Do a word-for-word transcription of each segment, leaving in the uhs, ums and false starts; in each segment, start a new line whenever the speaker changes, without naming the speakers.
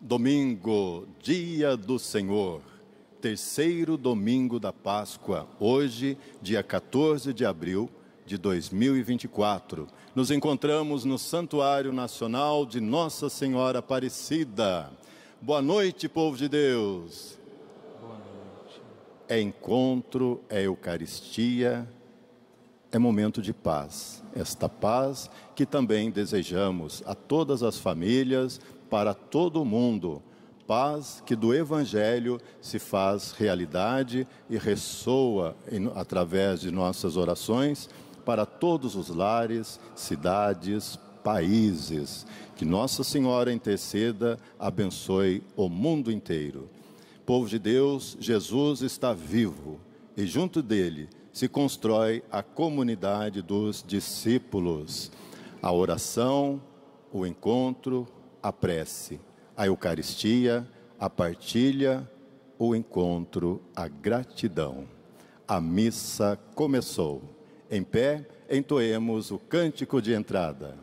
Domingo, dia do Senhor, terceiro domingo da Páscoa, hoje, dia quatorze de abril de dois mil e vinte e quatro. Nos encontramos no Santuário Nacional de Nossa Senhora Aparecida. Boa noite, povo de Deus.
Boa noite.
É encontro, é Eucaristia, é momento de paz. Esta paz que também desejamos a todas as famílias, para todo mundo. Paz que do Evangelho se faz realidade e ressoa em, através de nossas orações para todos os lares, cidades, países. Que Nossa Senhora interceda, abençoe o mundo inteiro. Povo de Deus, Jesus está vivo e junto dele se constrói a comunidade dos discípulos. A oração, o encontro, a prece, a Eucaristia, a partilha, o encontro, a gratidão. A missa começou. Em pé, entoemos o cântico de entrada.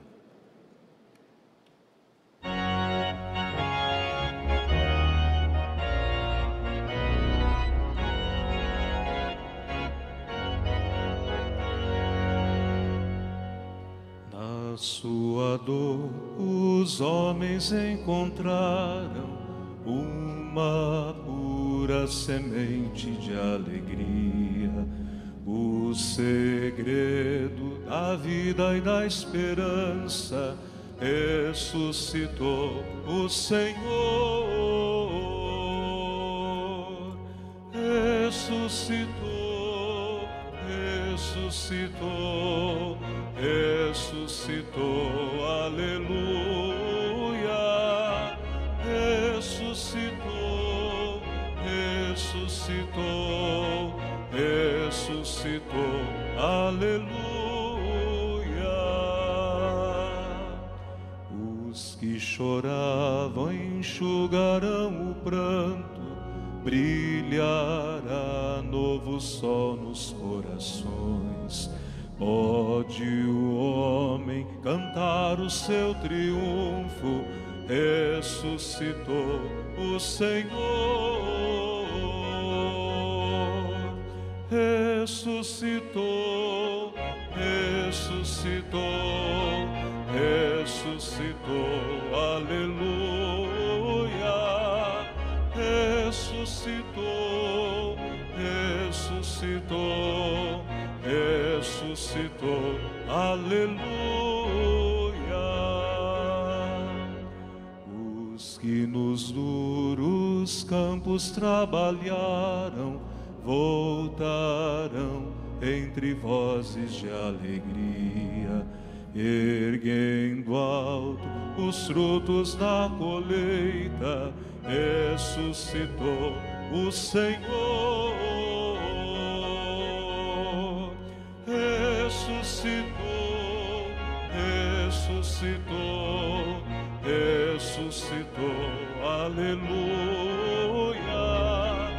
Na sua dor, os homens encontraram uma pura semente de alegria. O segredo da vida e da esperança ressuscitou o Senhor. Ressuscitou, ressuscitou. Ressuscitou, aleluia. Ressuscitou, ressuscitou, ressuscitou, aleluia. Os que choravam enxugarão o pranto, brilhará novo sol nos corações. Pode o homem cantar o seu triunfo, ressuscitou o Senhor. Ressuscitou, ressuscitou, ressuscitou, aleluia. Ressuscitou, ressuscitou, ressuscitou, aleluia. Os que nos duros campos trabalharam voltarão entre vozes de alegria, erguendo alto os frutos da colheita. Ressuscitou o Senhor. Ressuscitou, ressuscitou, ressuscitou, aleluia.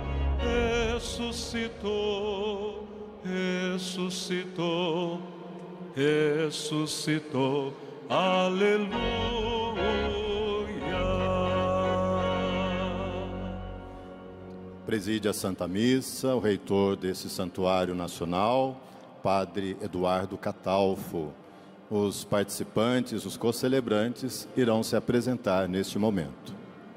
Ressuscitou, ressuscitou, ressuscitou, aleluia.
Preside a Santa Missa o reitor desse Santuário Nacional, Padre Eduardo Catalfo. Os participantes, os co-celebrantes, irão se apresentar neste momento.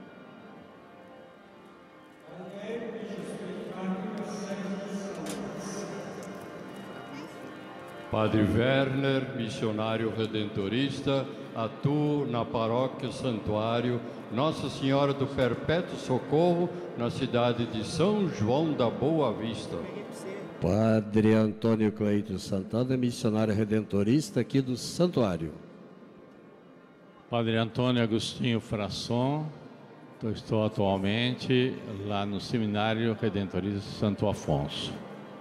Padre Werner, missionário redentorista, atua na paróquia Santuário Nossa Senhora do Perpétuo Socorro, na cidade de São João da Boa Vista.
Padre Antônio Cleito Santana, missionário redentorista aqui do Santuário.
Padre Antônio Agostinho Frasson, eu estou atualmente lá no Seminário Redentorista Santo Afonso.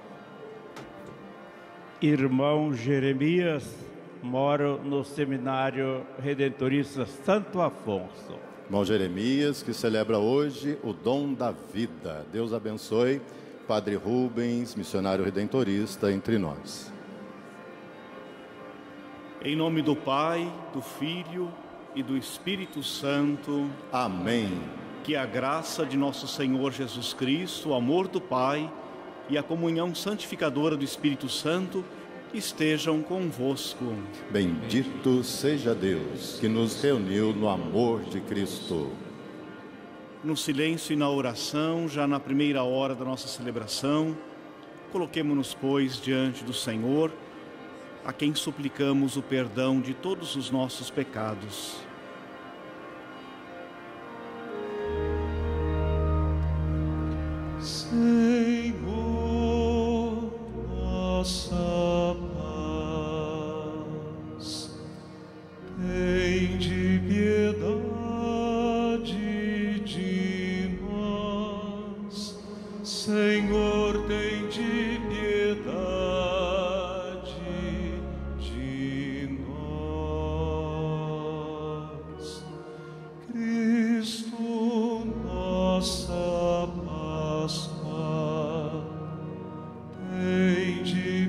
Irmão Jeremias, moro no Seminário Redentorista Santo Afonso.
Irmão Jeremias, que celebra hoje o dom da vida. Deus abençoe. Padre Rubens, missionário redentorista, entre nós.
Em nome do Pai, do Filho e do Espírito Santo.
Amém.
Que a graça de nosso Senhor Jesus Cristo, o amor do Pai e a comunhão santificadora do Espírito Santo estejam convosco.
Bendito seja Deus que nos reuniu no amor de Cristo.
No silêncio e na oração, já na primeira hora da nossa celebração, coloquemo-nos, pois, diante do Senhor, a quem suplicamos o perdão de todos os nossos pecados.
Senhor, nossa paz, tende piedade de nós. Senhor, tende piedade de nós. Cristo, nossa Páscoa, tende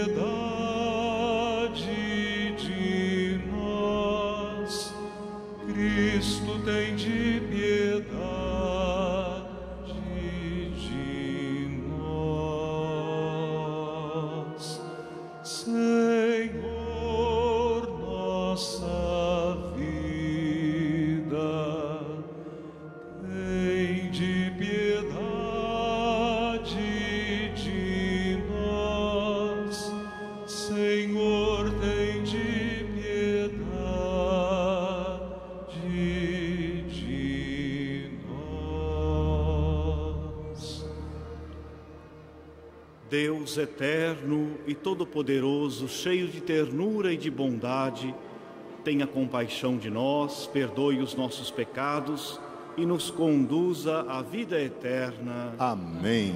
piedade de nós. Cristo, tende piedade de nós. Senhor, nossa vida, tende piedade de nós. Senhor, tende piedade de nós.
Deus eterno e todo-poderoso, cheio de ternura e de bondade, tenha compaixão de nós, perdoe os nossos pecados e nos conduza à vida eterna.
Amém.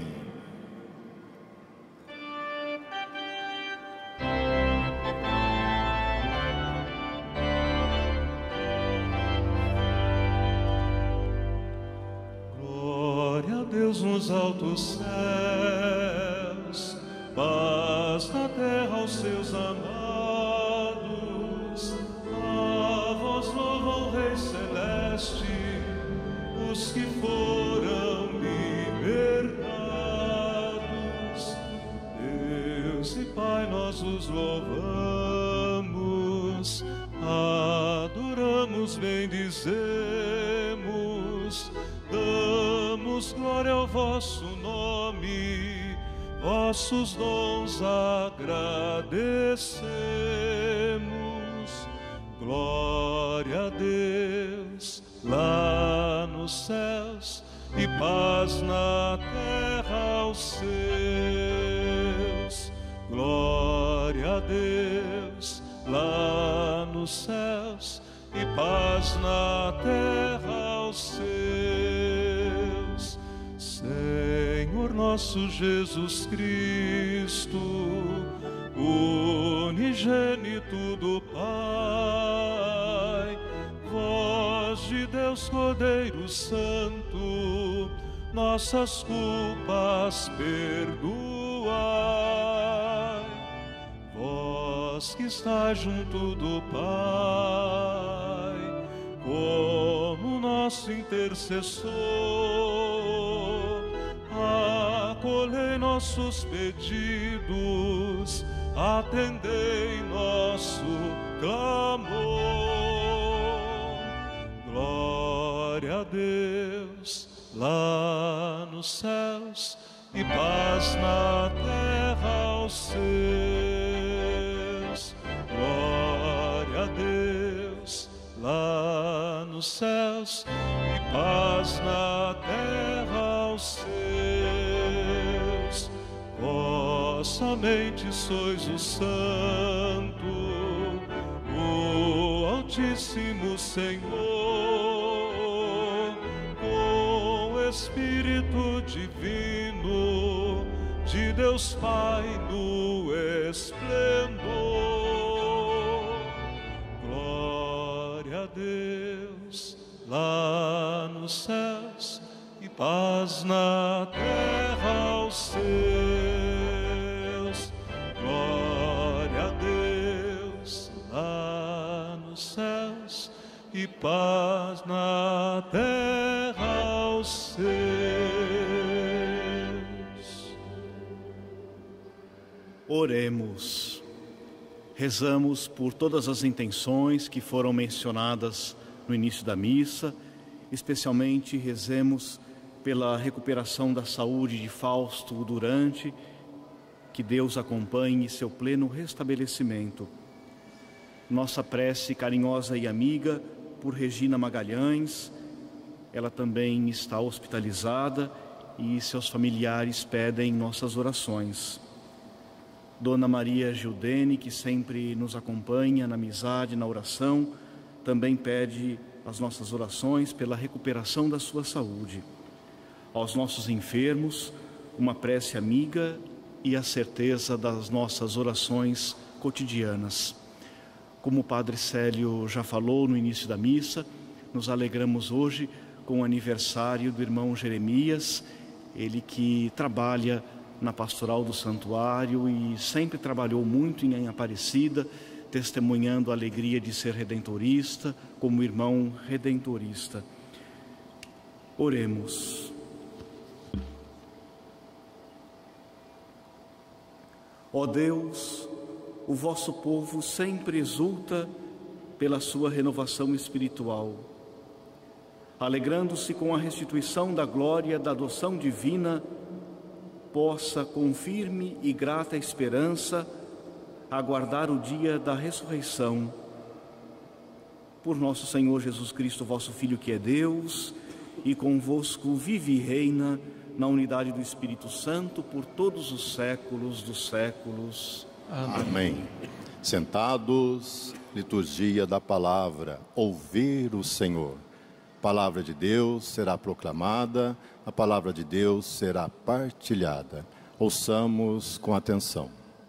Glória a Deus nos altos céus, paz na terra aos seus amados. A vós louva o Rei Celeste, os que foram libertados. Deus e Pai, nós os louvamos, adoramos, bendizemos, damos glória ao vosso nome, vossos dons agradecemos. Glória a Deus lá nos céus e paz na terra aos seus. Glória a Deus lá nos céus e paz na terra aos seus. Senhor nosso Jesus Cristo, unigênito do Pai, voz de Deus Cordeiro Santo, nossas culpas perdoai. Vós que estáis junto do Pai, como nosso intercessor, acolhei nossos pedidos, atendei nosso clamor. Glória a Deus lá nos céus e paz na terra aos seus. Glória a Deus lá nos céus e paz na terra aos seus. Vós somente sois o Santo, o Altíssimo Senhor, com o Espírito Divino de Deus Pai no esplendor. Glória a Deus lá nos céus e paz na terra aos seus. Glória a Deus lá nos céus e paz na terra aos seus.
Oremos. Rezamos por todas as intenções que foram mencionadas no início da missa, especialmente rezemos pela recuperação da saúde de Fausto Durante, que Deus acompanhe seu pleno restabelecimento. Nossa prece carinhosa e amiga por Regina Magalhães, ela também está hospitalizada e seus familiares pedem nossas orações. Dona Maria Gildene, que sempre nos acompanha na amizade, na oração, também pede as nossas orações pela recuperação da sua saúde. Aos nossos enfermos, uma prece amiga e a certeza das nossas orações cotidianas. Como o Padre Célio já falou no início da missa, nos alegramos hoje com o aniversário do irmão Jeremias, ele que trabalha na pastoral do santuário e sempre trabalhou muito em Aparecida, testemunhando a alegria de ser redentorista, como irmão redentorista. Oremos. Ó Deus, o vosso povo sempre exulta pela sua renovação espiritual. Alegrando-se com a restituição da glória da adoção divina, possa, com firme e grata esperança, aguardar o dia da ressurreição. Por nosso Senhor Jesus Cristo, vosso Filho, que é Deus, e convosco vive e reina na unidade do Espírito Santo por todos os séculos dos séculos.
Amém. Amém. Sentados, liturgia da palavra, ouvir o Senhor. A palavra de Deus será proclamada, a palavra de Deus será partilhada. Ouçamos com atenção.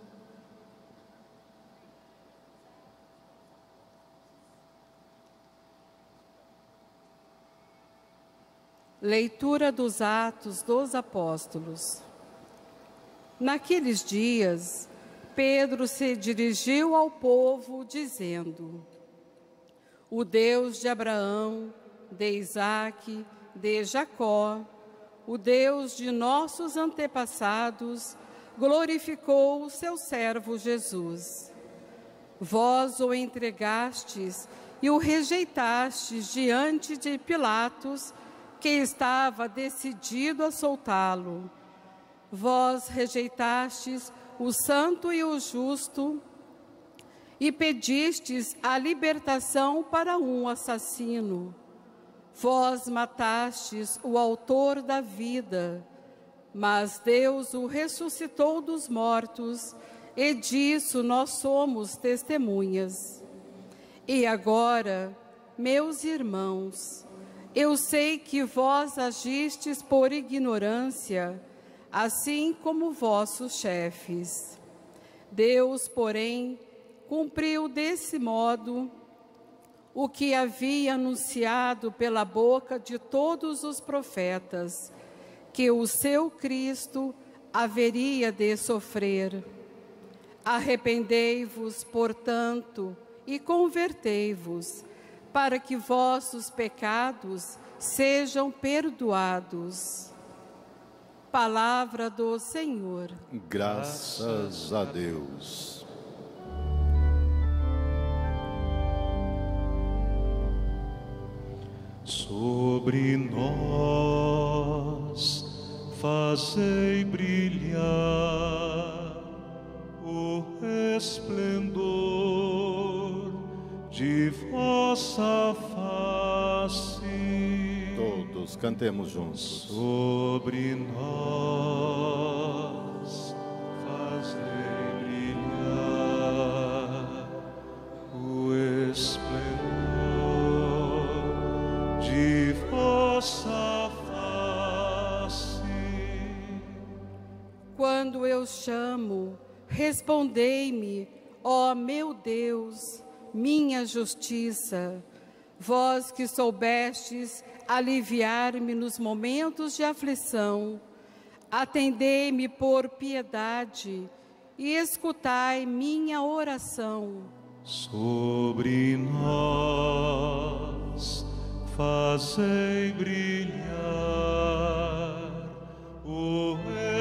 Leitura dos Atos dos Apóstolos. Naqueles dias, Pedro se dirigiu ao povo, dizendo: O Deus de Abraão, de Isaque, de Jacó, o Deus de nossos antepassados, glorificou o seu servo Jesus. Vós o entregastes e o rejeitastes diante de Pilatos, que estava decidido a soltá-lo. Vós rejeitastes o santo e o justo e pedistes a libertação para um assassino. Vós matastes o autor da vida, mas Deus o ressuscitou dos mortos, e disso nós somos testemunhas. E agora, meus irmãos, eu sei que vós agistes por ignorância, assim como vossos chefes. Deus, porém, cumpriu desse modo o que havia anunciado pela boca de todos os profetas, que o seu Cristo haveria de sofrer. Arrependei-vos, portanto, e convertei-vos, para que vossos pecados sejam perdoados. Palavra do Senhor.
Graças a Deus.
Sobre nós fazei brilhar o resplendor de vossa face.
Todos cantemos juntos.
Sobre nós fazei brilhar o esplendor de vossa face.
Quando eu chamo, respondei-me, ó meu Deus, minha justiça. Vós que soubestes aliviar-me nos momentos de aflição, atendei-me por piedade e escutai minha oração.
Sobre nós vós fazei brilhar o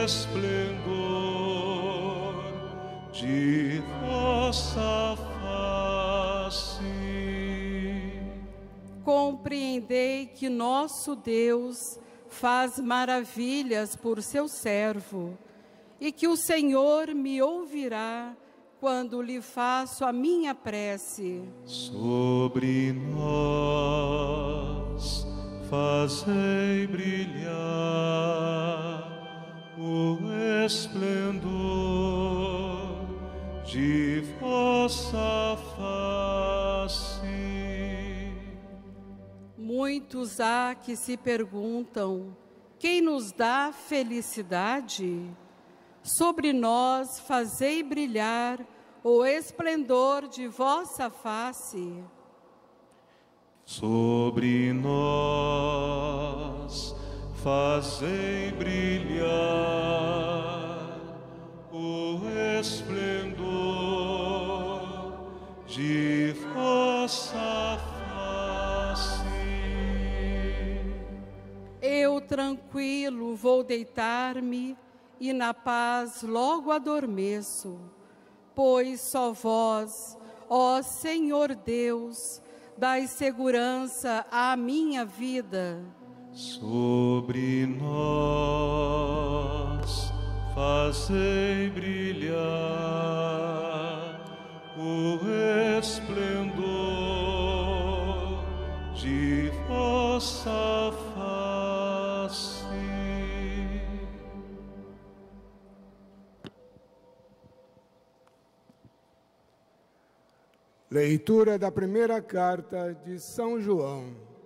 esplendor de vossa face.
Compreendei que nosso Deus faz maravilhas por seu servo, e que o Senhor me ouvirá quando lhe faço a minha prece.
Sobre nós fazei brilhar o esplendor de vossa face.
Muitos há que se perguntam: quem nos dá felicidade? Sobre nós fazei brilhar o esplendor de vossa face.
Sobre nós fazei brilhar o esplendor de vossa face.
Eu tranquilo vou deitar-me e na paz logo adormeço, pois só vós, ó Senhor Deus, dai segurança à minha vida.
Sobre nós fazei brilhar o esplendor de vossa face.
Leitura da primeira carta de São João.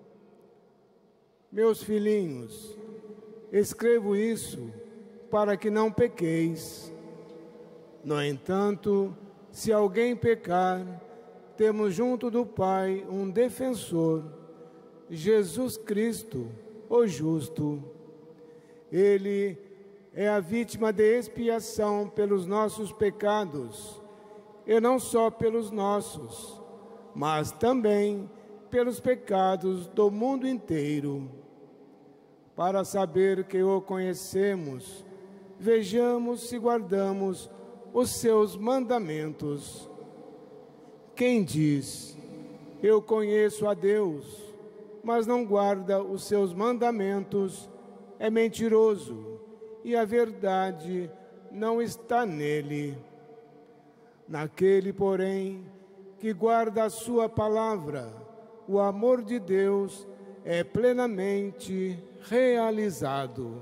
Meus filhinhos, escrevo isso para que não pequeis. No entanto, se alguém pecar, temos junto do Pai um defensor, Jesus Cristo, o justo. Ele é a vítima de expiação pelos nossos pecados, e não só pelos nossos, mas também pelos pecados do mundo inteiro. Para saber que o conhecemos, vejamos se guardamos os seus mandamentos. Quem diz, eu conheço a Deus, mas não guarda os seus mandamentos, é mentiroso, e a verdade não está nele. Naquele, porém, que guarda a sua palavra, o amor de Deus é plenamente realizado.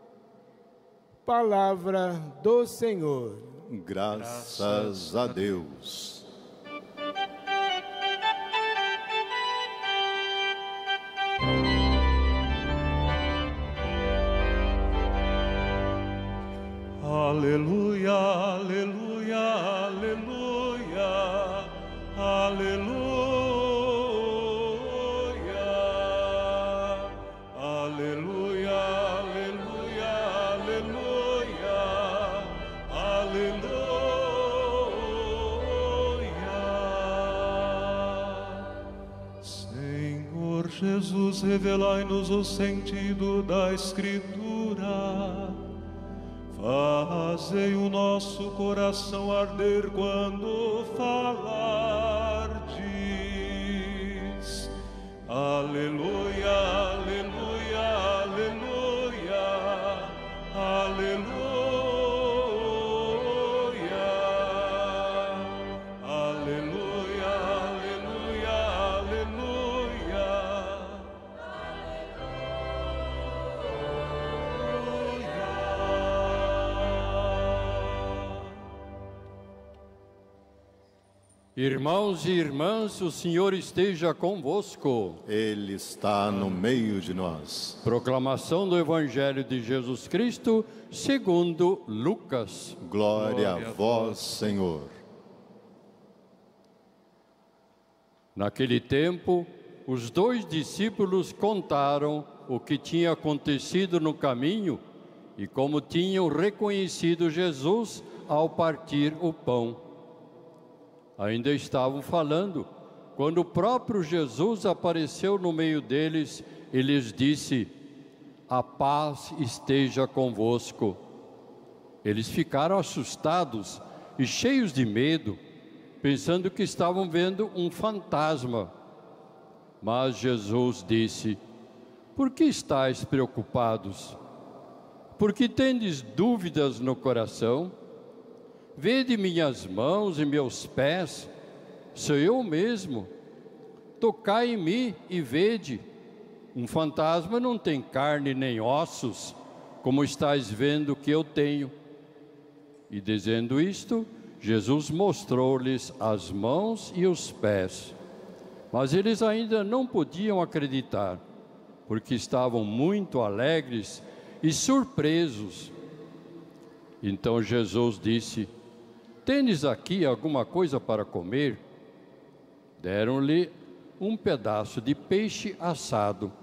Palavra do Senhor.
Graças a Deus.
Aleluia, aleluia, aleluia, aleluia, aleluia, aleluia, aleluia, aleluia. Senhor Jesus, revelai-nos o sentido da Escritura. Fazei o nosso coração arder quando falardes. Aleluia, aleluia, aleluia, aleluia, aleluia, aleluia, aleluia.
Irmãos e irmãs, o Senhor esteja convosco.
Ele está no meio de nós.
Proclamação do Evangelho de Jesus Cristo, segundo Lucas.
Glória, Glória a vós, Senhor.
Naquele tempo, os dois discípulos contaram o que tinha acontecido no caminho e como tinham reconhecido Jesus ao partir o pão. Ainda estavam falando quando o próprio Jesus apareceu no meio deles e lhes disse: a paz esteja convosco. Eles ficaram assustados e cheios de medo, pensando que estavam vendo um fantasma. Mas Jesus disse: por que estáis preocupados? Por que tendes dúvidas no coração? Vede minhas mãos e meus pés, sou eu mesmo. Tocai em mim e vede. Um fantasma não tem carne nem ossos, como estáis vendo que eu tenho. E dizendo isto, Jesus mostrou-lhes as mãos e os pés. Mas eles ainda não podiam acreditar, porque estavam muito alegres e surpresos. Então Jesus disse: tendes aqui alguma coisa para comer? Deram-lhe um pedaço de peixe assado.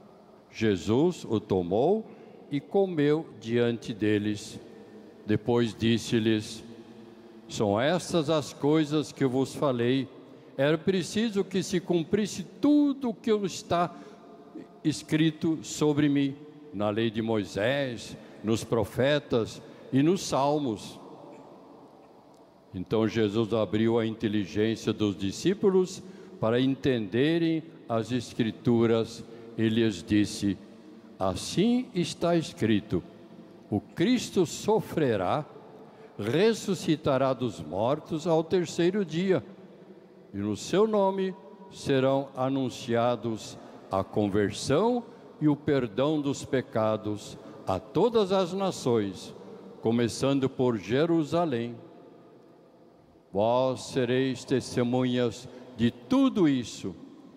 Jesus o tomou e comeu diante deles. Depois disse-lhes: são estas as coisas que eu vos falei. Era preciso que se cumprisse tudo o que está escrito sobre mim, na lei de Moisés, nos profetas e nos salmos. Então Jesus abriu a inteligência dos discípulos para entenderem as Escrituras e lhes disse: assim está escrito, o Cristo sofrerá, ressuscitará dos mortos ao terceiro dia, e no seu nome serão anunciados a conversão e o perdão dos pecados a todas as nações, começando por Jerusalém. Vós sereis testemunhas de tudo isso.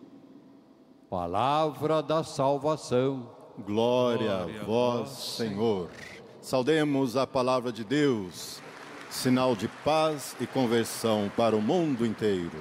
Palavra da salvação.
Glória a vós, Senhor. Saudemos a palavra de Deus, sinal de paz e conversão para o mundo inteiro.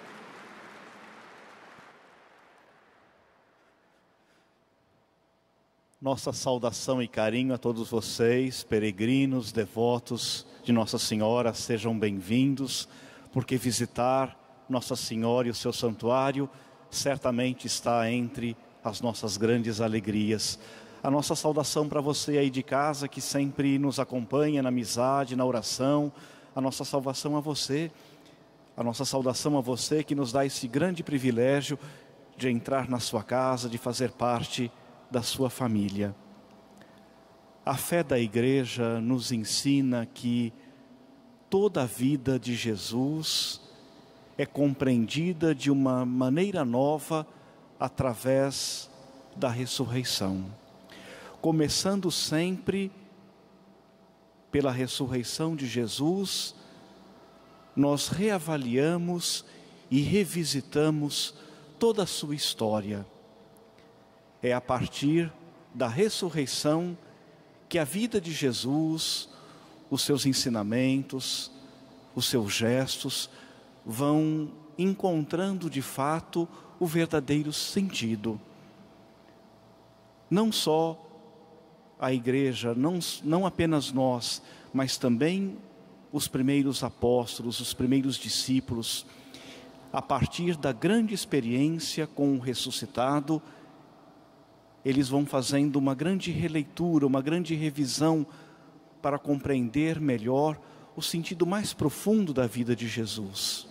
Nossa saudação e carinho a todos vocês, peregrinos, devotos de Nossa Senhora, sejam bem-vindos, porque visitar Nossa Senhora e o seu santuário certamente está entre as nossas grandes alegrias. A nossa saudação para você aí de casa, que sempre nos acompanha na amizade, na oração, a nossa salvação a você, a nossa saudação a você que nos dá esse grande privilégio de entrar na sua casa, de fazer parte da sua família. A fé da Igreja nos ensina que toda a vida de Jesus é compreendida de uma maneira nova através da ressurreição. Começando sempre pela ressurreição de Jesus, nós reavaliamos e revisitamos toda a sua história. É a partir da ressurreição que a vida de Jesus, os seus ensinamentos, os seus gestos vão encontrando de fato o verdadeiro sentido. Não só a Igreja, não, não apenas nós, mas também os primeiros apóstolos, os primeiros discípulos, a partir da grande experiência com o ressuscitado, eles vão fazendo uma grande releitura, uma grande revisão para compreender melhor o sentido mais profundo da vida de Jesus.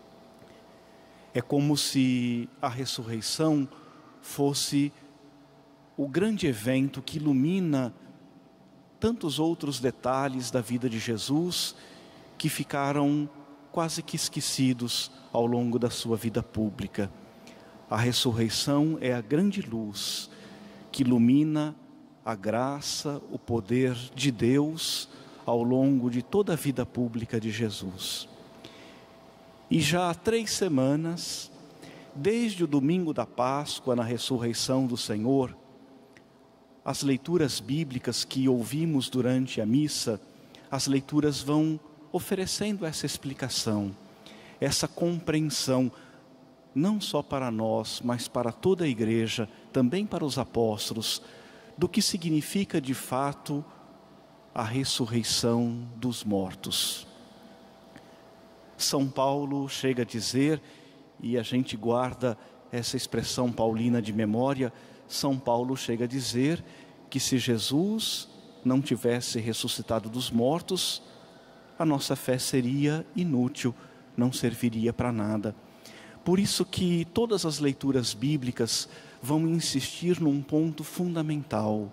É como se a ressurreição fosse o grande evento que ilumina tantos outros detalhes da vida de Jesus que ficaram quase que esquecidos ao longo da sua vida pública. A ressurreição é a grande luz que ilumina a graça, o poder de Deus ao longo de toda a vida pública de Jesus. E já há três semanas, desde o domingo da Páscoa, na ressurreição do Senhor, as leituras bíblicas que ouvimos durante a missa, as leituras vão oferecendo essa explicação, essa compreensão, não só para nós, mas para toda a Igreja, também para os apóstolos, do que significa de fato a ressurreição dos mortos. São Paulo chega a dizer e a gente guarda essa expressão paulina de memória, São Paulo chega a dizer que se Jesus não tivesse ressuscitado dos mortos, a nossa fé seria inútil, não serviria para nada. Por isso que todas as leituras bíblicas vão insistir num ponto fundamental: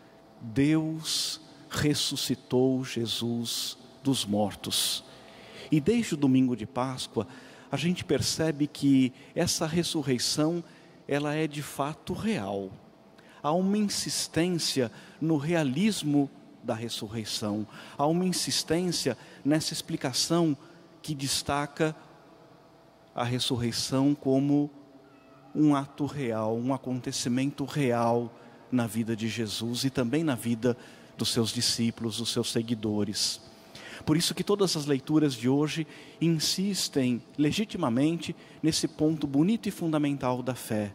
Deus ressuscitou Jesus dos mortos. E desde o domingo de Páscoa, a gente percebe que essa ressurreição, ela é de fato real. Há uma insistência no realismo da ressurreição. Há uma insistência nessa explicação que destaca a ressurreição como um ato real, um acontecimento real na vida de Jesus e também na vida dos seus discípulos, dos seus seguidores. Por isso que todas as leituras de hoje insistem legitimamente nesse ponto bonito e fundamental da fé.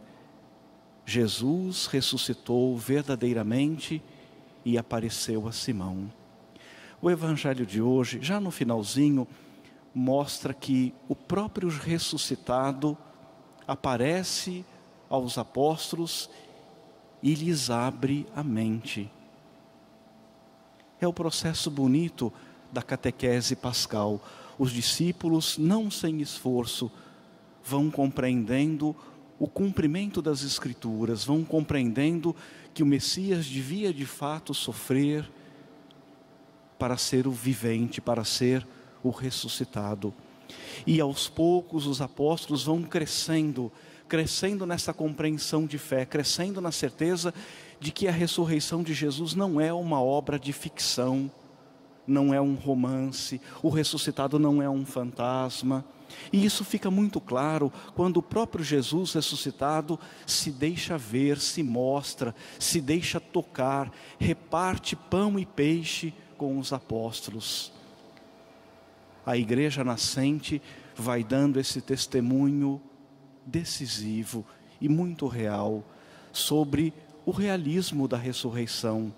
Jesus ressuscitou verdadeiramente e apareceu a Simão. O evangelho de hoje, já no finalzinho, mostra que o próprio ressuscitado aparece aos apóstolos e lhes abre a mente. É o processo bonito da catequese pascal. Os discípulos, não sem esforço, vão compreendendo o cumprimento das Escrituras, vão compreendendo que o Messias devia de fato sofrer para ser o vivente, para ser o ressuscitado. E aos poucos os apóstolos vão crescendo, crescendo nessa compreensão de fé, crescendo na certeza de que a ressurreição de Jesus não é uma obra de ficção, não é um romance, o ressuscitado não é um fantasma. E isso fica muito claro quando o próprio Jesus ressuscitado se deixa ver, se mostra, se deixa tocar, reparte pão e peixe com os apóstolos. A igreja nascente vai dando esse testemunho decisivo e muito real sobre o realismo da ressurreição.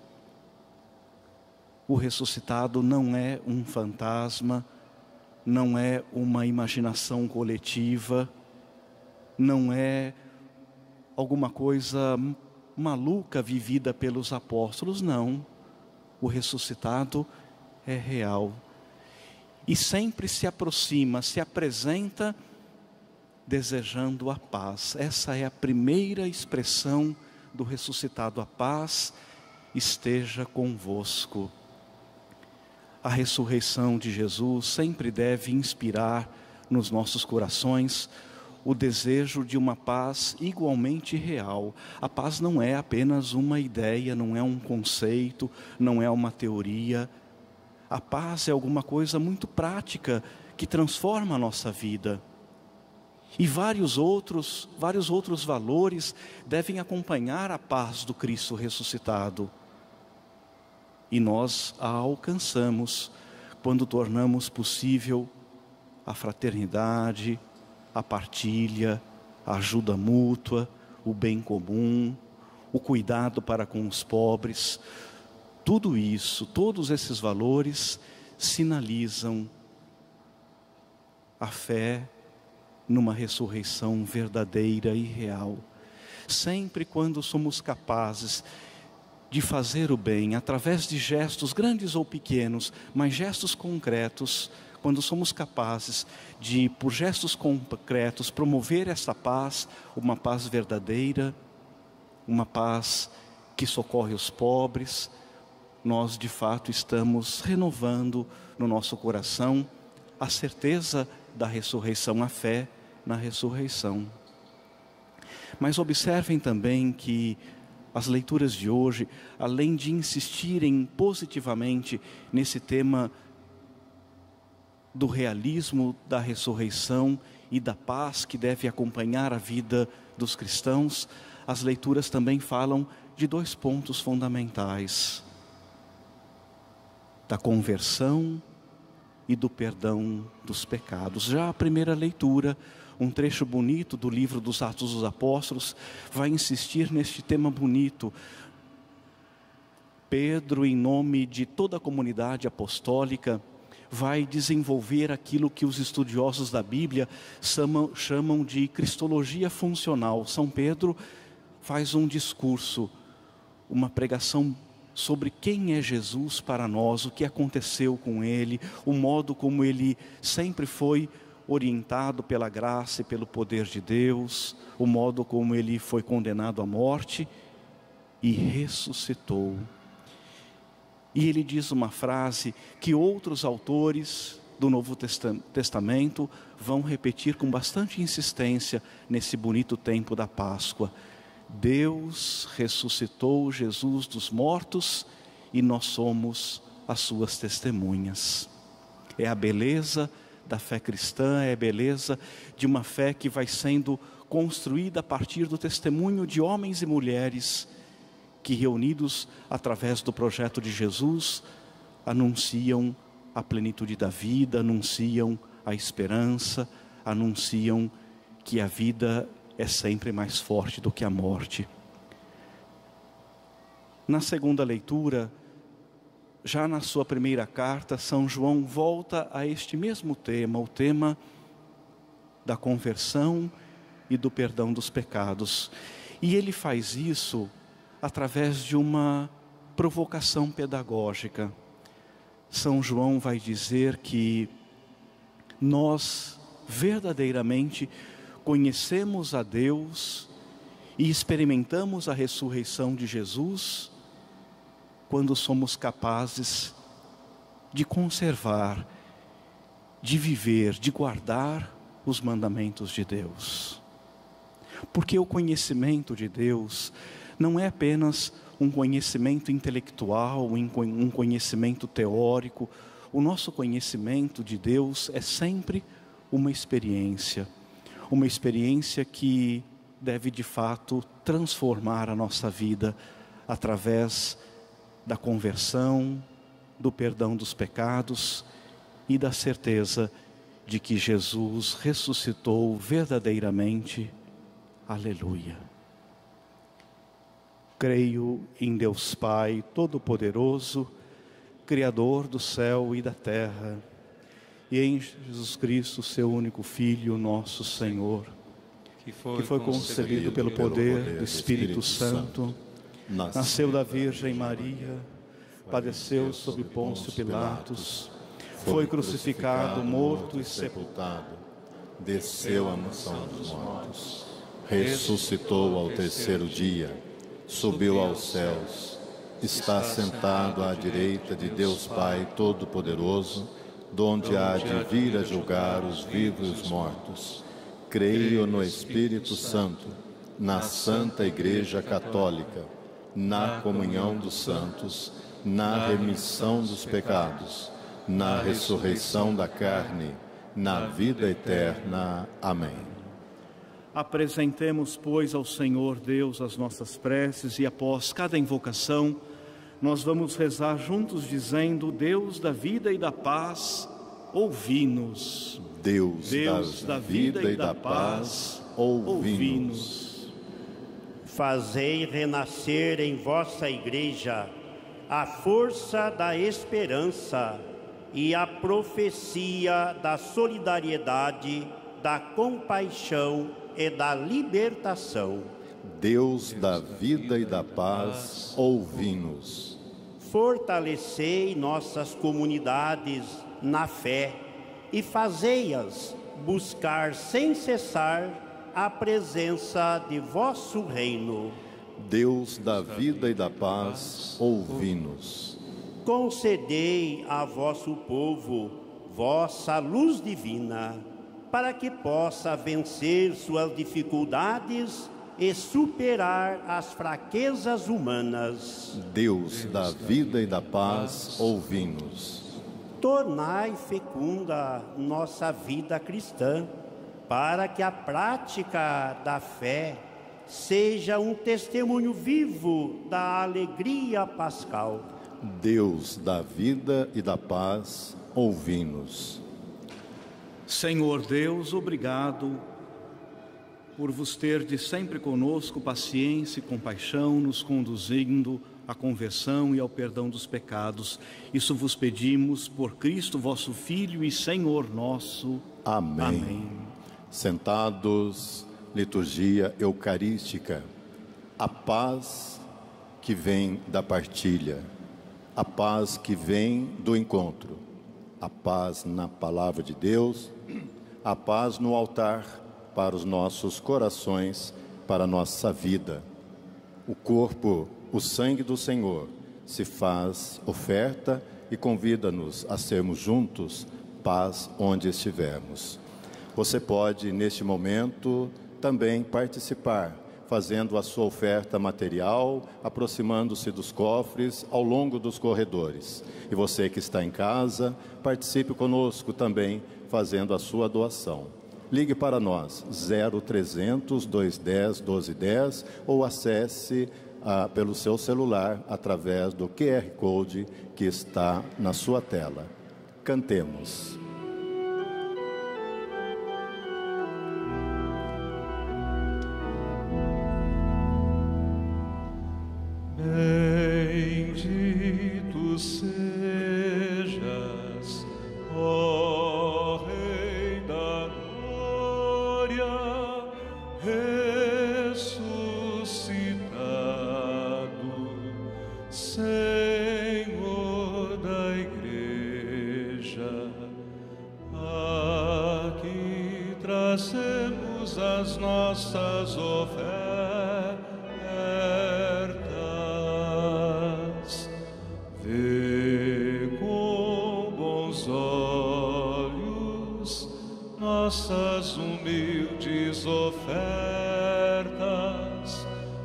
O ressuscitado não é um fantasma, não é uma imaginação coletiva, não é alguma coisa maluca vivida pelos apóstolos, não. O ressuscitado é real. E sempre se aproxima, se apresenta desejando a paz. Essa é a primeira expressão do ressuscitado: a paz esteja convosco. A ressurreição de Jesus sempre deve inspirar nos nossos corações o desejo de uma paz igualmente real. A paz não é apenas uma ideia, não é um conceito, não é uma teoria. A paz é alguma coisa muito prática que transforma a nossa vida. E vários outros, vários outros valores devem acompanhar a paz do Cristo ressuscitado. E nós a alcançamos quando tornamos possível a fraternidade, a partilha, a ajuda mútua, o bem comum, o cuidado para com os pobres. Tudo isso, todos esses valores sinalizam a fé numa ressurreição verdadeira e real. Sempre quando somos capazes de fazer o bem, através de gestos grandes ou pequenos, mas gestos concretos, quando somos capazes de, por gestos concretos, promover essa paz, uma paz verdadeira, uma paz que socorre os pobres, nós de fato estamos renovando no nosso coração a certeza da ressurreição, a fé na ressurreição. Mas observem também que as leituras de hoje, além de insistirem positivamente nesse tema do realismo da ressurreição e da paz que deve acompanhar a vida dos cristãos, as leituras também falam de dois pontos fundamentais: da conversão e do perdão dos pecados. Já a primeira leitura, um trecho bonito do livro dos Atos dos Apóstolos, vai insistir neste tema bonito. Pedro, em nome de toda a comunidade apostólica, vai desenvolver aquilo que os estudiosos da Bíblia chamam, chamam de cristologia funcional. São Pedro faz um discurso, uma pregação sobre quem é Jesus para nós, o que aconteceu com ele, o modo como ele sempre foi orientado pela graça e pelo poder de Deus, o modo como ele foi condenado à morte e ressuscitou. E ele diz uma frase que outros autores do Novo Testamento vão repetir com bastante insistência nesse bonito tempo da Páscoa: Deus ressuscitou Jesus dos mortos e nós somos as suas testemunhas. É a beleza da fé cristã, é a beleza de uma fé que vai sendo construída a partir do testemunho de homens e mulheres que, reunidos através do projeto de Jesus, anunciam a plenitude da vida, anunciam a esperança, anunciam que a vida é sempre mais forte do que a morte. Na segunda leitura, já na sua primeira carta, São João volta a este mesmo tema, o tema da conversão e do perdão dos pecados. E ele faz isso através de uma provocação pedagógica. São João vai dizer que nós verdadeiramente conhecemos a Deus e experimentamos a ressurreição de Jesus quando somos capazes de conservar, de viver, de guardar os mandamentos de Deus. Porque o conhecimento de Deus não é apenas um conhecimento intelectual, um conhecimento teórico. O nosso conhecimento de Deus é sempre uma experiência, uma experiência que deve de fato transformar a nossa vida através da conversão, do perdão dos pecados e da certeza de que Jesus ressuscitou verdadeiramente. Aleluia. Creio em Deus Pai Todo-Poderoso, Criador do céu e da terra, e em Jesus Cristo, seu único Filho, nosso Senhor, que foi, que foi concebido pelo poder do Espírito Santo, nasceu da Virgem Maria, padeceu sob Pôncio Pilatos, foi crucificado, morto e sepultado,
desceu à mansão dos mortos, ressuscitou ao terceiro dia, subiu aos céus, está sentado à direita de Deus Pai Todo-Poderoso, donde há de vir a julgar os vivos e os mortos. Creio no Espírito Santo, na Santa Igreja Católica, na comunhão dos santos, na remissão dos pecados, na ressurreição da carne, na vida eterna. Amém.
Apresentemos, pois, ao Senhor Deus as nossas preces e após cada invocação, nós vamos rezar juntos dizendo: Deus da vida e da paz, ouvi-nos.
Deus, Deus da, da vida, vida e da paz, ouvi-nos.
Fazei renascer em vossa Igreja a força da esperança e a profecia da solidariedade, da compaixão e da libertação.
Deus da vida e da paz, ouvi-nos.
Fortalecei nossas comunidades na fé e fazei-as buscar sem cessar a presença de vosso reino.
Deus da vida e da paz, ouvi-nos.
Concedei a vosso povo vossa luz divina, para que possa vencer suas dificuldades e superar as fraquezas humanas.
Deus da vida e da paz, ouvi-nos.
Tornai fecunda nossa vida cristã, para que a prática da fé seja um testemunho vivo da alegria pascal.
Deus da vida e da paz, ouvi-nos.
Senhor Deus, obrigado por vos terdes sempre conosco paciência e compaixão, nos conduzindo à conversão e ao perdão dos pecados. Isso vos pedimos por Cristo, vosso Filho e Senhor nosso.
Amém.
Amém.
Sentados, liturgia eucarística. A paz que vem da partilha, a paz que vem do encontro, a paz na palavra de Deus, a paz no altar para os nossos corações, para a nossa vida. O corpo, o sangue do Senhor se faz oferta e convida-nos a sermos juntos paz onde estivermos. Você pode, neste momento, também participar, fazendo a sua oferta material, aproximando-se dos cofres ao longo dos corredores. E você que está em casa, participe conosco também, fazendo a sua doação. Ligue para nós, zero trezentos, duzentos e dez, doze dez, ou acesse ah, pelo seu celular, através do Q R Code que está na sua tela. Cantemos.
Bendito sejas, ó Rei da Glória, ressuscitado, Senhor da Igreja. Aqui trazemos as nossas ofertas. Nossas humildes ofertas,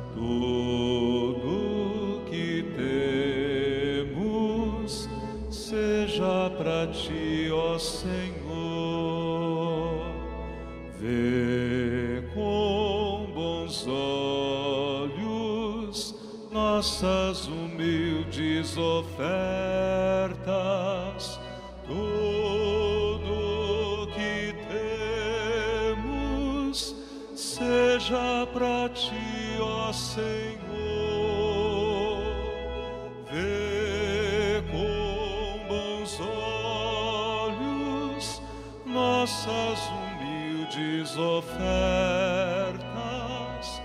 tudo que temos, seja para ti, ó Senhor. Vê com bons olhos nossas humildes ofertas, seja para ti, ó Senhor. Vê com bons olhos nossas humildes ofertas,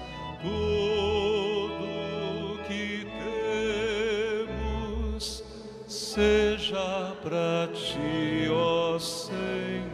tudo que temos, seja para ti, ó Senhor.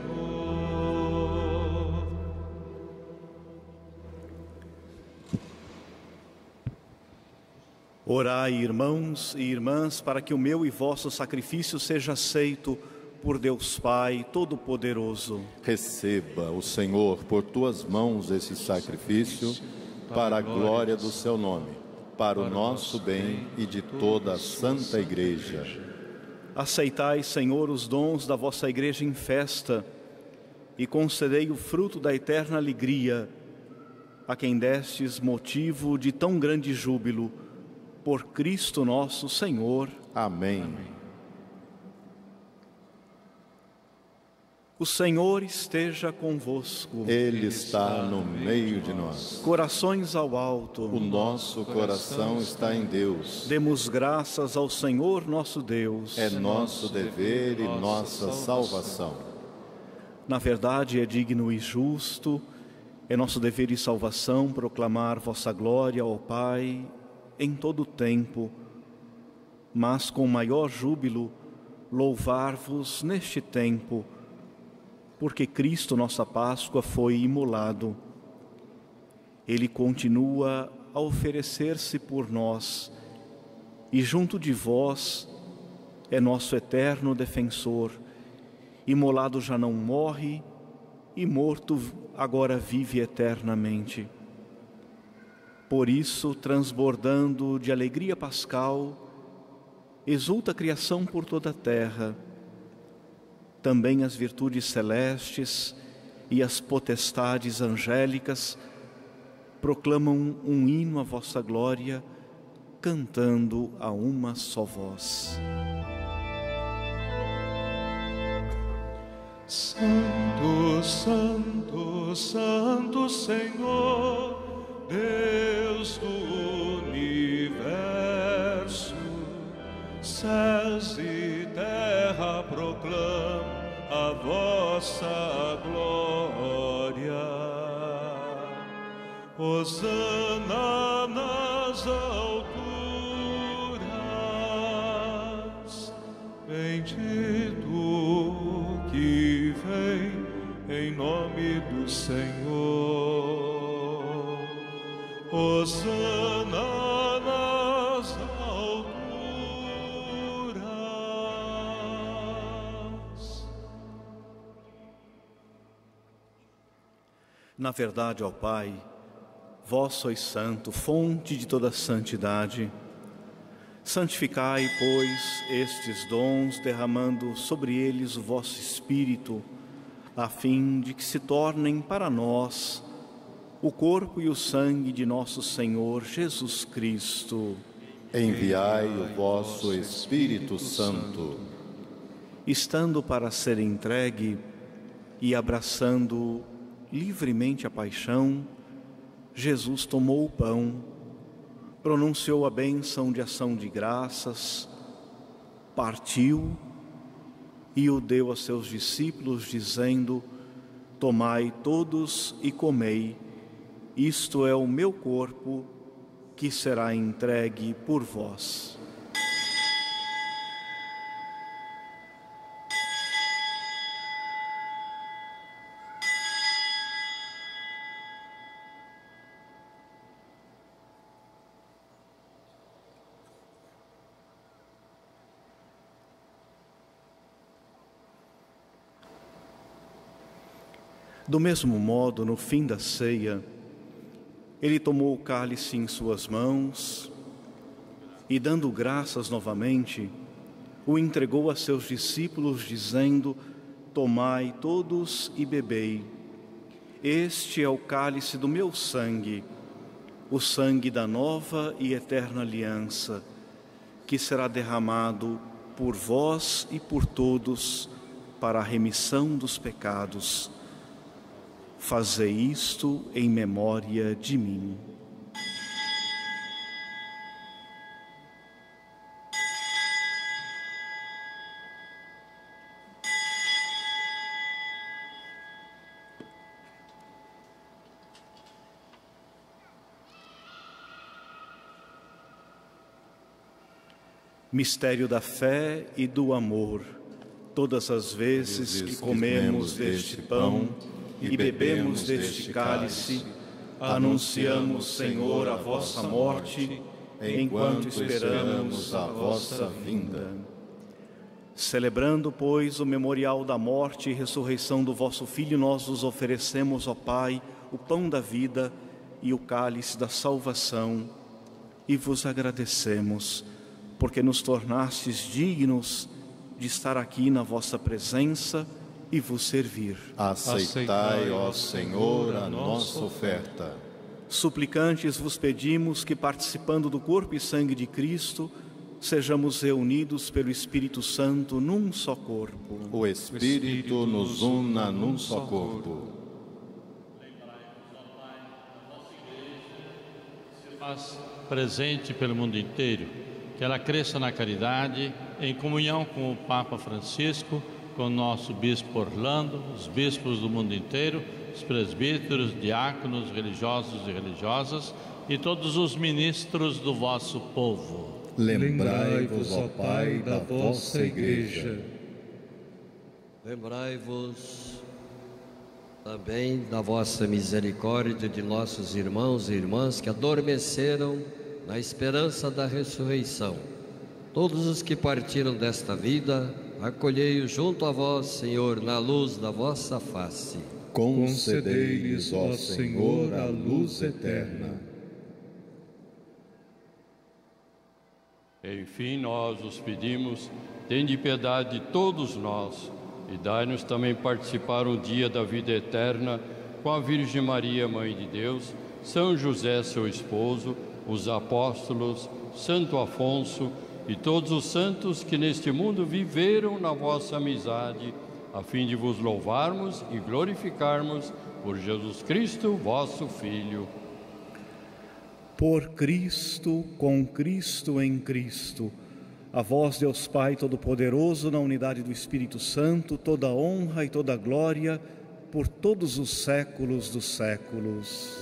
Orai, irmãos e irmãs, para que o meu e vosso sacrifício seja aceito por Deus Pai Todo-Poderoso.
Receba o Senhor por tuas mãos esse sacrifício, para a glória do seu nome, para o nosso bem e de toda a Santa Igreja.
Aceitai, Senhor, os dons da vossa Igreja em festa e concedei o fruto da eterna alegria a quem destes motivo de tão grande júbilo, por Cristo nosso Senhor.
Amém.
Amém. O Senhor esteja convosco.
Ele está no meio de nós.
Corações ao alto.
O nosso coração está em Deus.
Demos graças ao Senhor nosso Deus.
É nosso dever e nossa salvação.
Na verdade, é digno e justo, é nosso dever e salvação proclamar vossa glória, ó Pai, em todo o tempo, mas com maior júbilo louvar-vos neste tempo, porque Cristo, nossa Páscoa, foi imolado. Ele continua a oferecer-se por nós, e junto de vós é nosso eterno defensor. Imolado já não morre, e morto agora vive eternamente. Por isso, transbordando de alegria pascal, exulta a criação por toda a terra. Também as virtudes celestes e as potestades angélicas proclamam um hino à vossa glória, cantando a uma só voz.
Santo, Santo, Santo Senhor, Deus do universo, céus e terra proclamam a vossa glória. Hosana nas alturas, bendito que vem em nome do Senhor. Hosana nas alturas.
Na verdade, ó Pai, vós sois santo, fonte de toda santidade. Santificai, pois, estes dons, derramando sobre eles o vosso Espírito, a fim de que se tornem para nós o corpo e o sangue de nosso Senhor Jesus Cristo.
Enviai o vosso Espírito Santo.
Estando para ser entregue e abraçando livremente a paixão, Jesus tomou o pão, pronunciou a bênção de ação de graças, partiu e o deu a seus discípulos, dizendo: tomai todos e comei, isto é o meu corpo, que será entregue por vós. Do mesmo modo, no fim da ceia, ele tomou o cálice em suas mãos e, dando graças novamente, o entregou a seus discípulos, dizendo: tomai todos e bebei. Este é o cálice do meu sangue, o sangue da nova e eterna aliança, que será derramado por vós e por todos para a remissão dos pecados. Fazei isto em memória de mim. Mistério da fé e do amor. Todas as vezes que comemos deste pão e bebemos deste cálice, anunciamos, Senhor, a vossa morte, enquanto esperamos a vossa vinda. Celebrando, pois, o memorial da morte e ressurreição do vosso Filho, nós vos oferecemos, ó Pai, o pão da vida e o cálice da salvação, e vos agradecemos, porque nos tornastes dignos de estar aqui na vossa presença e vos servir.
Aceitai, ó Senhor, a nossa oferta.
Suplicantes vos pedimos que, participando do corpo e sangue de Cristo, sejamos reunidos pelo Espírito Santo num só corpo.
O Espírito nos una num só corpo.
Se faz presente pelo mundo inteiro, que ela cresça na caridade, em comunhão com o Papa Francisco, com o nosso Bispo Orlando, os bispos do mundo inteiro, os presbíteros, diáconos, religiosos e religiosas e todos os ministros do vosso povo.
Lembrai-vos, ó Pai, da vossa Igreja.
Lembrai-vos também da vossa misericórdia de nossos irmãos e irmãs que adormeceram na esperança da ressurreição. Todos os que partiram desta vida, acolhei-os junto a vós, Senhor, na luz da vossa face.
Concedei-lhes, ó Senhor, a luz eterna.
Enfim, nós os pedimos, tende piedade de todos nós e dai-nos também participar um dia da vida eterna com a Virgem Maria, Mãe de Deus, São José, seu esposo, os apóstolos, Santo Afonso e todos os santos que neste mundo viveram na vossa amizade,
a fim de vos louvarmos e glorificarmos por Jesus Cristo, vosso Filho.
Por Cristo, com Cristo, em Cristo, a vós, Deus Pai Todo-Poderoso, na unidade do Espírito Santo, toda honra e toda glória, por todos os séculos dos séculos.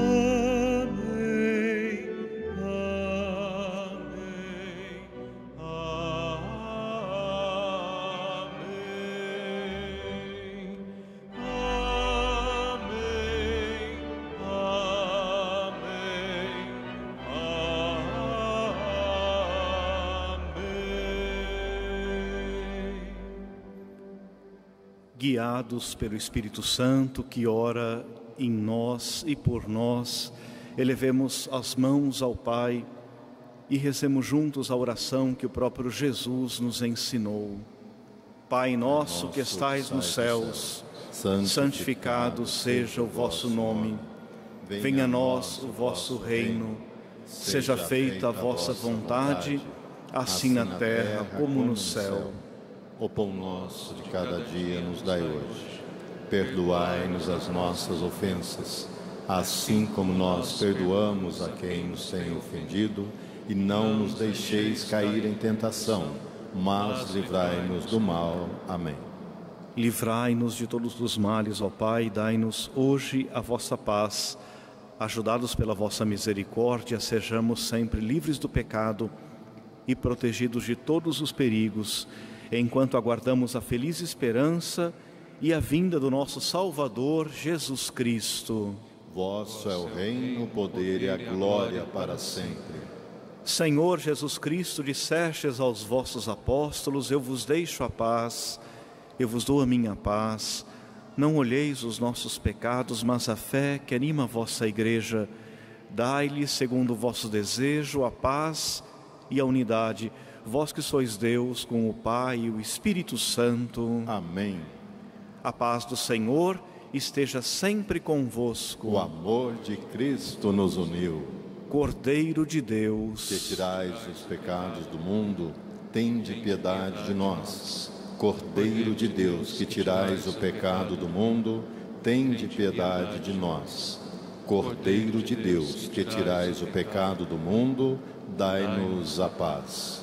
Guiados pelo Espírito Santo que ora em nós e por nós, elevemos as mãos ao Pai e rezemos juntos a oração que o próprio Jesus nos ensinou. Pai nosso que estais nos céus, santificado seja o vosso nome. Venha a nós o vosso reino. Seja feita a vossa vontade, assim na terra como no céu.
O pão nosso de cada dia nos dai hoje. Perdoai-nos as nossas ofensas, assim como nós perdoamos a quem nos tem ofendido, e não nos deixeis cair em tentação, mas livrai-nos do mal. Amém.
Livrai-nos de todos os males, ó Pai, e dai-nos hoje a vossa paz. Ajudados pela vossa misericórdia, sejamos sempre livres do pecado e protegidos de todos os perigos, enquanto aguardamos a feliz esperança e a vinda do nosso Salvador, Jesus Cristo.
Vosso é o reino, o poder e a glória para sempre.
Senhor Jesus Cristo, dissestes aos vossos apóstolos: eu vos deixo a paz, eu vos dou a minha paz. Não olheis os nossos pecados, mas a fé que anima a vossa Igreja. Dai-lhe, segundo o vosso desejo, a paz e a unidade, vós que sois Deus, com o Pai e o Espírito Santo.
Amém.
A paz do Senhor esteja sempre convosco.
O amor de Cristo nos uniu.
Cordeiro de Deus,
que tirais os pecados do mundo, tende piedade de nós. Cordeiro de Deus, que tirais o pecado do mundo, tende piedade de nós. Cordeiro de Deus, que tirais o pecado do mundo, dai-nos a paz.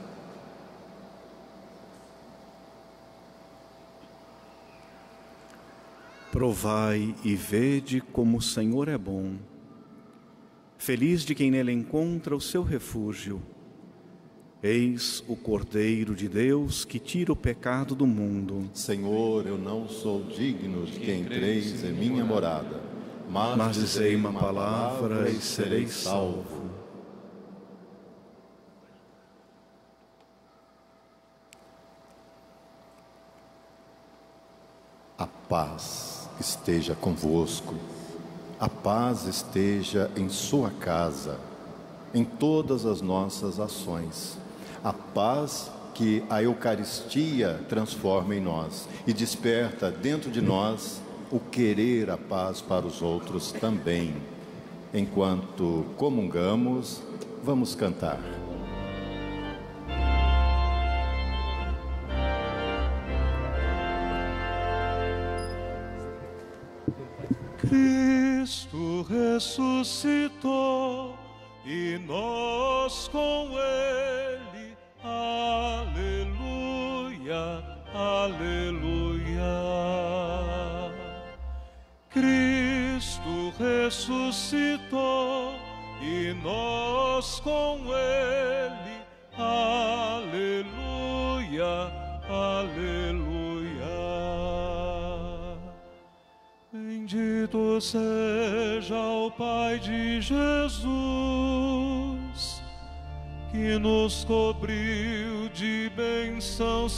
Provai e vede como o Senhor é bom. Feliz de quem nele encontra o seu refúgio. Eis o Cordeiro de Deus que tira o pecado do mundo.
Senhor, eu não sou digno de que entreis em minha morada, mas,
mas dizei uma palavra e serei salvo.
A paz esteja convosco, a paz esteja em sua casa, em todas as nossas ações. A paz que a Eucaristia transforma em nós e desperta dentro de nós o querer a paz para os outros também. Enquanto comungamos, vamos cantar.
Cristo ressuscitou e nós com Ele. Aleluia, aleluia. Cristo ressuscitou e nós com Ele. Aleluia, aleluia. Bendito seja o Pai de Jesus, que nos cobriu de bênçãos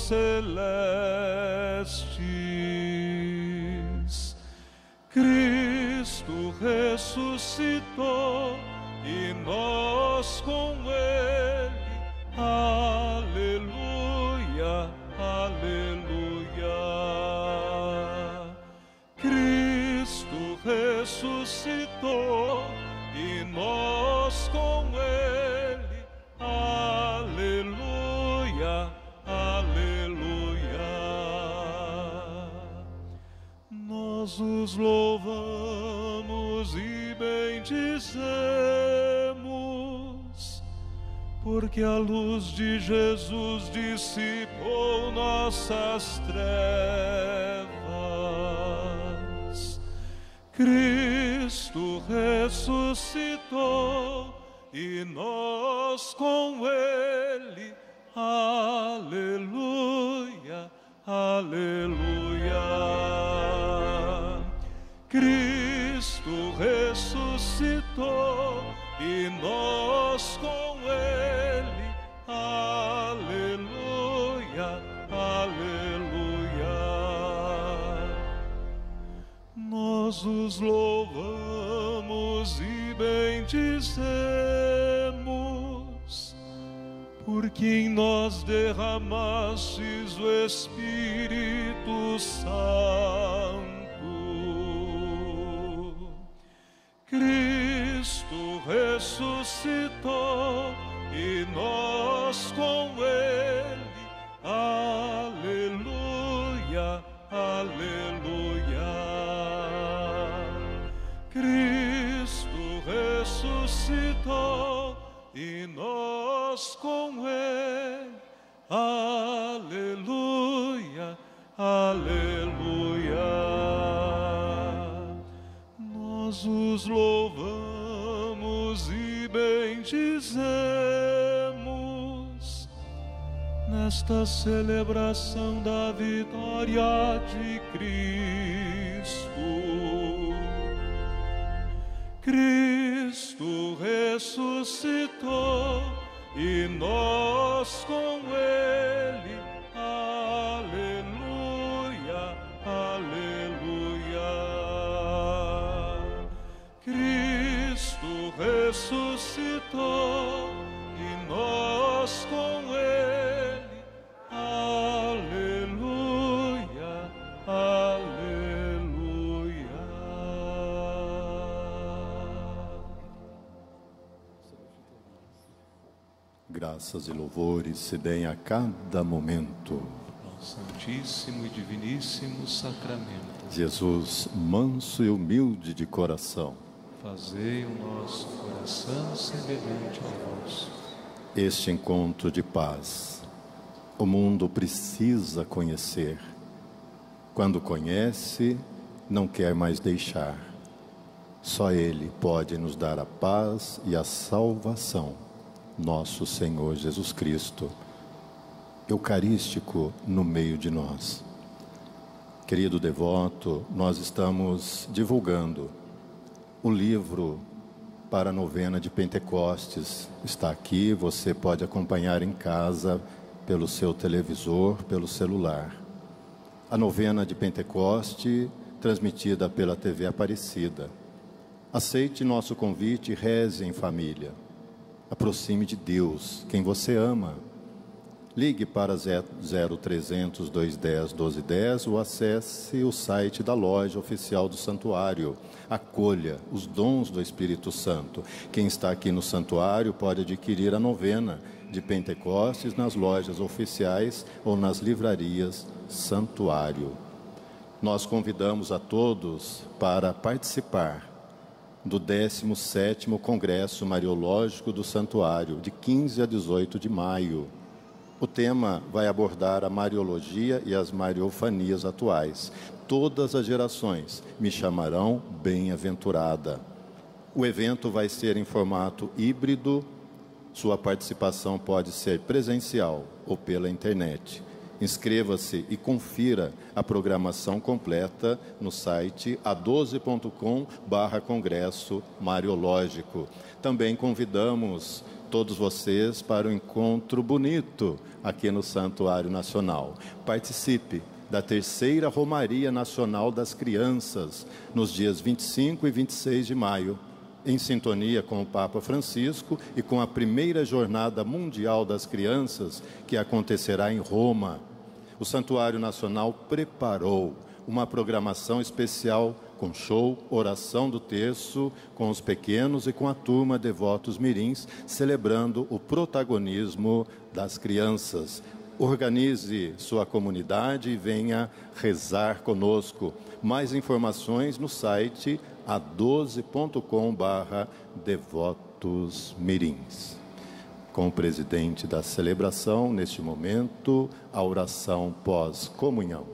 celestes. Cristo ressuscitou e nós com Ele. Aleluia, aleluia. Cristo ressuscitou e nós com Ele. Aleluia, aleluia. Nós os louvamos e bendizemos, porque a luz de Jesus dissipou nossas trevas. Cristo ressuscitou e nós com Ele. Aleluia, aleluia. Cristo ressuscitou e nós com Ele. Aleluia, aleluia. Nós os louvamos e bendizemos, porque em nós derramastes o Espírito Santo. Cristo ressuscitou e nós com Ele. Aleluia, aleluia. Cristo ressuscitou e nós com Ele. Aleluia, aleluia. Nós os louvamos e bendizemos nesta celebração da vitória de Cristo. Cristo ressuscitou e nós com Ele. Aleluia, aleluia. Cristo ressuscitou e nós com Ele. Aleluia, aleluia.
Graças e louvores se deem a cada momento
Ao Santíssimo e Diviníssimo Sacramento.
Jesus, manso e humilde de coração,
Fazei o nosso coração semelhante ao vosso.
este encontro de paz, o mundo precisa conhecer. Quando conhece, não quer mais deixar. Só Ele pode nos dar a paz e a salvação. Nosso Senhor Jesus Cristo, eucarístico no meio de nós. Querido devoto, nós estamos divulgando o livro para a novena de Pentecostes. Está aqui, você pode acompanhar em casa, pelo seu televisor, pelo celular. A novena de Pentecoste, transmitida pela T V Aparecida. Aceite nosso convite e reze em família. Aproxime de Deus, quem você ama. Ligue para zero trezentos, duzentos e dez, doze dez ou acesse o site da loja oficial do santuário. Acolha os dons do Espírito Santo. Quem está aqui no santuário pode adquirir a novena de Pentecostes nas lojas oficiais ou nas livrarias Santuário. Nós convidamos a todos para participar do décimo sétimo Congresso Mariológico do Santuário, de quinze a dezoito de maio. O tema vai abordar a Mariologia e as Mariofanias atuais. Todas as gerações me chamarão bem-aventurada. O evento vai ser em formato híbrido. Sua participação pode ser presencial ou pela internet. Inscreva-se e confira a programação completa no site a doze ponto com barra Congresso Mariológico. Também convidamos todos vocês para um encontro bonito aqui no Santuário Nacional. Participe da terceira Romaria Nacional das Crianças, nos dias vinte e cinco e vinte e seis de maio, em sintonia com o Papa Francisco e com a primeira Jornada Mundial das Crianças, que acontecerá em Roma. O Santuário Nacional preparou uma programação especial com show, oração do terço, com os pequenos e com a turma Devotos Mirins, celebrando o protagonismo das crianças. organize sua comunidade e venha rezar conosco. Mais informações no site a doze ponto com barra devotos mirins. Com o presidente da celebração, neste momento, a oração pós-comunhão.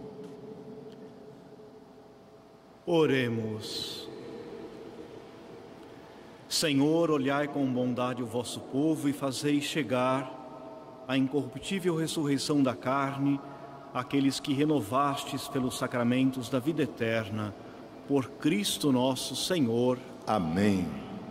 Oremos. Senhor, olhai com bondade o vosso povo e fazei chegar a incorruptível ressurreição da carne àqueles que renovastes pelos sacramentos da vida eterna, por Cristo nosso Senhor.
Amém.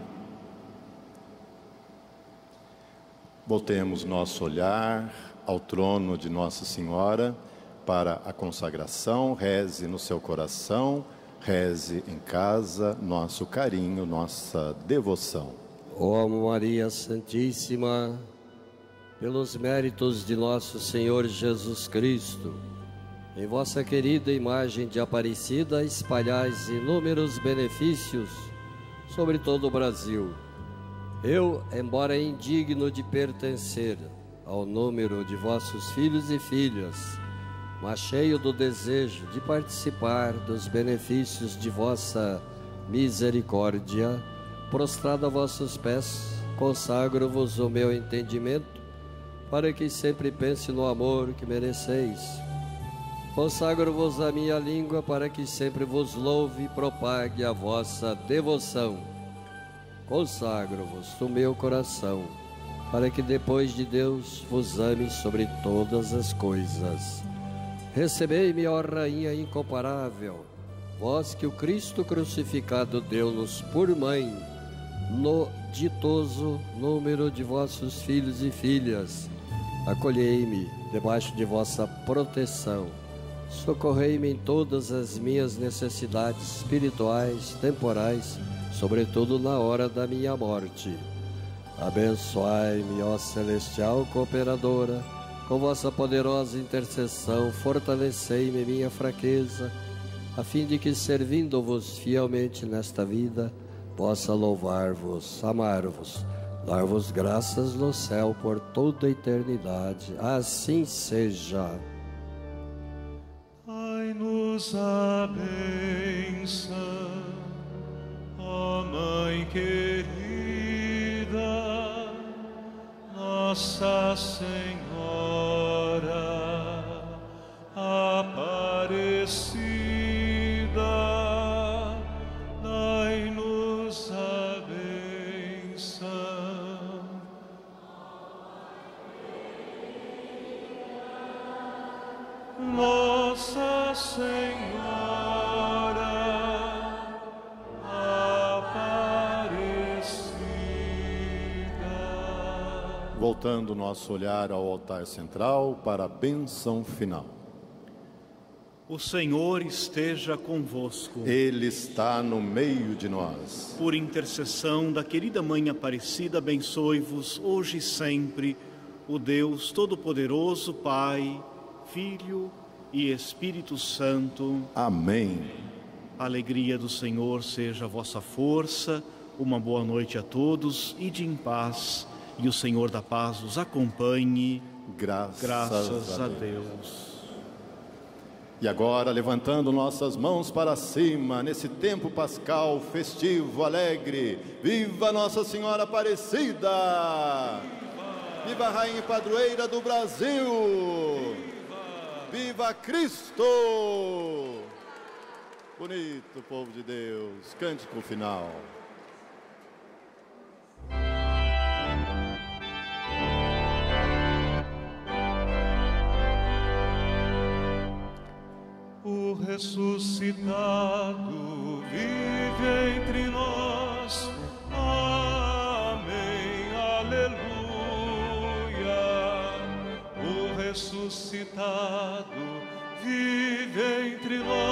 Voltemos nosso olhar ao trono de Nossa Senhora para a consagração. Reze no seu coração, reze em casa, nosso carinho, nossa devoção.
Ó Maria Santíssima, pelos méritos de nosso Senhor Jesus Cristo, em vossa querida imagem de Aparecida, espalhais inúmeros benefícios sobre todo o Brasil. Eu, embora indigno de pertencer ao número de vossos filhos e filhas, mas cheio do desejo de participar dos benefícios de vossa misericórdia, prostrado a vossos pés, consagro-vos o meu entendimento, para que sempre pense no amor que mereceis. Consagro-vos a minha língua, para que sempre vos louve e propague a vossa devoção. Consagro-vos o meu coração, para que depois de Deus vos ame sobre todas as coisas. Recebei-me, ó Rainha incomparável, vós que o Cristo crucificado deu-nos por mãe, no ditoso número de vossos filhos e filhas. Acolhei-me debaixo de vossa proteção. Socorrei-me em todas as minhas necessidades espirituais, temporais, sobretudo na hora da minha morte. Abençoai-me, ó celestial cooperadora, com vossa poderosa intercessão, fortalecei-me minha fraqueza, a fim de que, servindo-vos fielmente nesta vida, possa louvar-vos, amar-vos, dar-vos graças no céu por toda a eternidade. Assim seja.
Dai-nos a bênção, ó Mãe querida, Nossa Senhora Aparecida, dai-nos a bênção. Nossa Senhora Aparecida.
Voltando nosso olhar ao altar central para a bênção final.
O Senhor esteja convosco.
Ele está no meio de nós.
Por intercessão da querida Mãe Aparecida, abençoe-vos hoje e sempre o Deus Todo-Poderoso, Pai, Filho e Espírito Santo.
Amém.
A alegria do Senhor seja a vossa força. Uma boa noite a todos, ide em paz, e o Senhor da paz os acompanhe.
Graças,
Graças
a,
a
Deus.
Deus.
E agora, levantando nossas mãos para cima, nesse tempo pascal, festivo, alegre, viva Nossa Senhora Aparecida! Viva a Rainha e Padroeira do Brasil! Viva Cristo! Bonito, povo de Deus, cântico final.
O ressuscitado vive entre nós. Amém, aleluia. O ressuscitado vive entre nós.